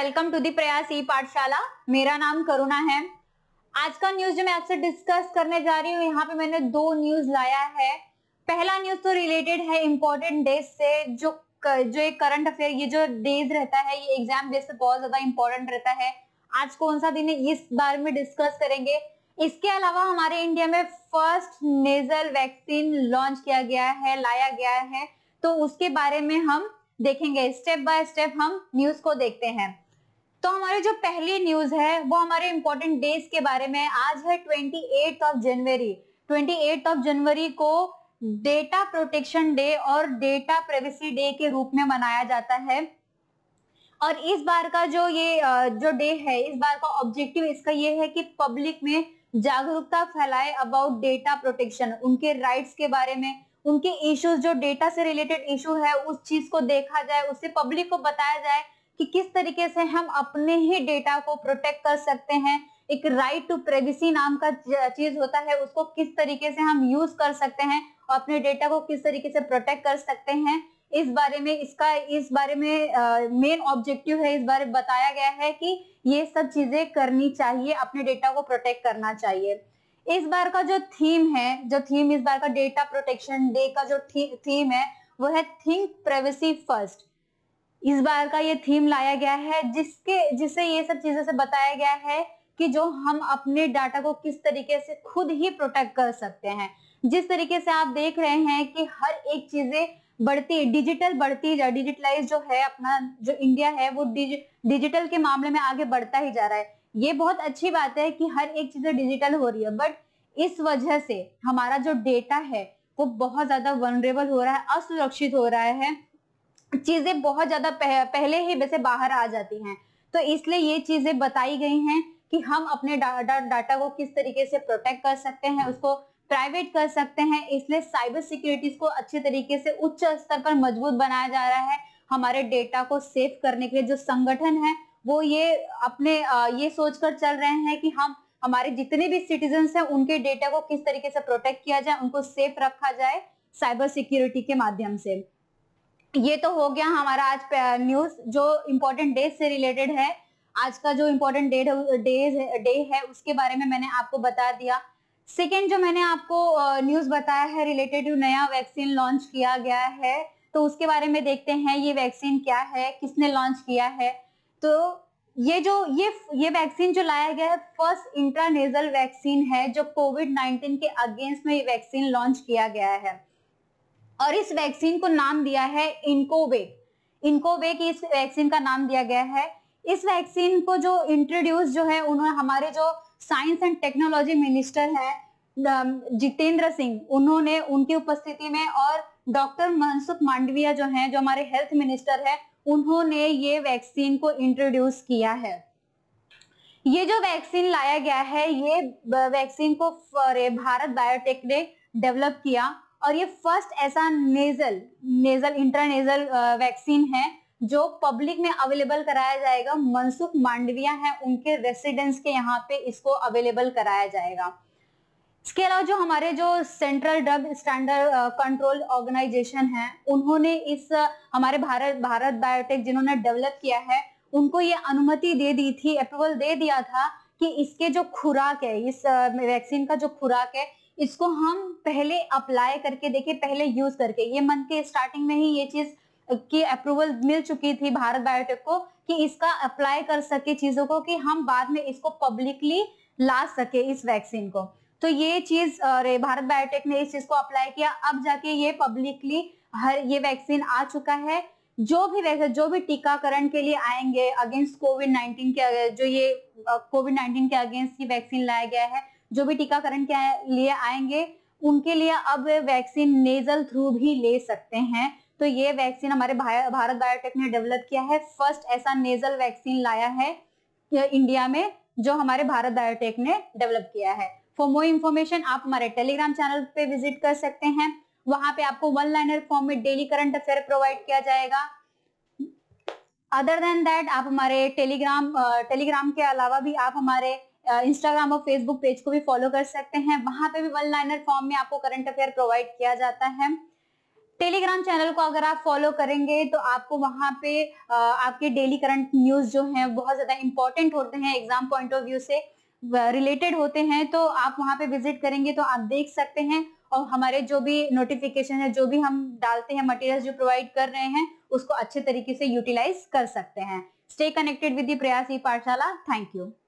Welcome to the प्रयास e पाठशाला। मेरा नाम करुणा है। आज का न्यूज जो मैं आपसे डिस्कस करने जा रही हूँ, यहाँ पे मैंने दो न्यूज लाया है। पहला न्यूज तो रिलेटेड है इम्पोर्टेंट डेज से, जो एक करंट अफेयर, ये जो डेज रहता है ये एग्जाम बेस पे बहुत ज्यादा इंपॉर्टेंट रहता है। आज कौन सा दिन है इस बारे में डिस्कस करेंगे। इसके अलावा हमारे इंडिया में फर्स्ट नेजल वैक्सीन लॉन्च किया गया है, लाया गया है, तो उसके बारे में हम देखेंगे। स्टेप बाय स्टेप हम न्यूज को देखते हैं। तो हमारी जो पहली न्यूज है वो हमारे इंपॉर्टेंट डेज के बारे में। आज है 28 ऑफ जनवरी। 28 ऑफ जनवरी को डेटा प्रोटेक्शन डे और डेटा प्राइवेसी डे के रूप में मनाया जाता है। और इस बार का जो जो डे है, इस बार का ऑब्जेक्टिव इसका ये है कि पब्लिक में जागरूकता फैलाए अबाउट डेटा प्रोटेक्शन, उनके राइट्स के बारे में, उनके इश्यूज, जो डेटा से रिलेटेड इशू है उस चीज को देखा जाए, उससे पब्लिक को बताया जाए कि किस तरीके से हम अपने ही डेटा को प्रोटेक्ट कर सकते हैं। एक राइट टू प्राइवेसी नाम का चीज होता है, उसको किस तरीके से हम यूज कर सकते हैं और अपने डेटा को किस तरीके से प्रोटेक्ट कर सकते हैं। इस बारे में मेन ऑब्जेक्टिव है, इस बारे में बताया गया है कि ये सब चीजें करनी चाहिए, अपने डेटा को प्रोटेक्ट करना चाहिए। इस बार का जो थीम है, इस बार का डेटा प्रोटेक्शन डे का जो थीम है वो है थिंक प्राइवेसी फर्स्ट। इस बार का ये थीम लाया गया है जिससे ये सब चीजों से बताया गया है कि जो हम अपने डाटा को किस तरीके से खुद ही प्रोटेक्ट कर सकते हैं। जिस तरीके से आप देख रहे हैं कि हर एक चीजें डिजिटलाइज जो है, अपना जो इंडिया है वो डिजिटल के मामले में आगे बढ़ता ही जा रहा है। ये बहुत अच्छी बात है कि हर एक चीज डिजिटल हो रही है, बट इस वजह से हमारा जो डेटा है वो बहुत ज्यादा वनरेबल हो रहा है, असुरक्षित हो रहा है। चीजें बहुत ज्यादा पहले ही वैसे बाहर आ जाती हैं। तो इसलिए ये चीजें बताई गई हैं कि हम अपने डाटा को किस तरीके से प्रोटेक्ट कर सकते हैं, उसको प्राइवेट कर सकते हैं। इसलिए साइबर सिक्योरिटी को अच्छे तरीके से उच्च स्तर पर मजबूत बनाया जा रहा है। हमारे डेटा को सेव करने के लिए जो संगठन है वो ये सोचकर चल रहे हैं कि हमारे जितने भी सिटीजन्स हैं उनके डेटा को किस तरीके से प्रोटेक्ट किया जाए, उनको सेफ रखा जाए साइबर सिक्योरिटी के माध्यम से। ये तो हो गया हमारा आज न्यूज जो इम्पोर्टेंट डेज से रिलेटेड है। आज का जो इम्पोर्टेंट डे है उसके बारे में मैंने आपको बता दिया। सेकेंड जो मैंने आपको न्यूज बताया है रिलेटेड टू नया वैक्सीन लॉन्च किया गया है, तो उसके बारे में देखते हैं ये वैक्सीन क्या है, किसने लॉन्च किया है। तो ये वैक्सीन जो लाया गया है फर्स्ट इंट्रानेजल वैक्सीन है, जो कोविड-19 के अगेंस्ट में ये वैक्सीन लॉन्च किया गया है। और इस वैक्सीन को नाम दिया है इनकोवेक इस वैक्सीन का नाम दिया गया है। इस वैक्सीन को जो इंट्रोड्यूस जो है उन्होंने हमारे जो साइंस एंड टेक्नोलॉजी मिनिस्टर है जितेंद्र सिंह, उन्होंने उनकी उपस्थिति में, और डॉक्टर मनसुख मांडविया जो हैं, जो हमारे हेल्थ मिनिस्टर है, उन्होंने ये वैक्सीन को इंट्रोड्यूस किया है। ये जो वैक्सीन लाया गया है, ये वैक्सीन को भारत बायोटेक ने डेवलप किया और ये फर्स्ट ऐसा इंट्रानेजल वैक्सीन है जो पब्लिक में अवेलेबल कराया जाएगा। मनसुख मांडविया है, उनके रेसिडेंस के यहाँ पे इसको अवेलेबल कराया जाएगा। इसके अलावा जो हमारे जो central drug standard control organisation है, उन्होंने हमारे भारत बायोटेक जिन्होंने डेवलप किया है, उनको ये अनुमति दे दी थी, अप्रूवल दे दिया था कि इसके जो खुराक है, इस वैक्सीन का जो खुराक है, इसको हम पहले अप्लाई करके देखें, पहले यूज करके। ये मंथ के स्टार्टिंग में ही ये चीज की अप्रूवल मिल चुकी थी भारत बायोटेक को कि इसका अप्लाई कर सके चीजों को, कि हम बाद में इसको पब्लिकली ला सके इस वैक्सीन को। तो ये चीज भारत बायोटेक ने इस चीज को अप्लाई किया, अब जाके ये पब्लिकली ये वैक्सीन आ चुका है। जो भी टीकाकरण के लिए आएंगे अगेंस्ट कोविड-19 के, कोविड-19 के अगेंस्ट ये वैक्सीन लाया गया है, जो भी टीकाकरण के लिए आएंगे उनके लिए अब वैक्सीन नेजल थ्रू भी ले सकते हैं। तो ये वैक्सीन हमारे भारत बायोटेक ने डेवलप किया है, फर्स्ट ऐसा नेजल वैक्सीन लाया है इंडिया में जो हमारे भारत बायोटेक ने डेवलप किया है। फॉर मोर इन्फॉर्मेशन आप हमारे टेलीग्राम चैनल पे विजिट कर सकते हैं, वहां पे आपको वन लाइनर फॉर्म में डेली करंट अफेयर प्रोवाइड किया जाएगा। अदर देन दैट आप हमारे टेलीग्राम के अलावा भी आप हमारे इंस्टाग्राम और फेसबुक पेज को भी फॉलो कर सकते हैं, वहां पे भी वन लाइनर फॉर्म में आपको करंट अफेयर प्रोवाइड किया जाता है। टेलीग्राम टेलीग्राम चैनल को अगर आप फॉलो करेंगे तो आपको वहां पे आपके डेली करंट न्यूज जो है बहुत ज्यादा इंपॉर्टेंट होते हैं, एग्जाम पॉइंट ऑफ व्यू से रिलेटेड होते हैं, तो आप वहां पे विजिट करेंगे तो आप देख सकते हैं। और हमारे जो भी नोटिफिकेशन है, जो भी हम डालते हैं, मटेरियल जो प्रोवाइड कर रहे हैं, उसको अच्छे तरीके से यूटिलाइज कर सकते हैं। Stay connected with the Prayas e Pathshala. Thank you.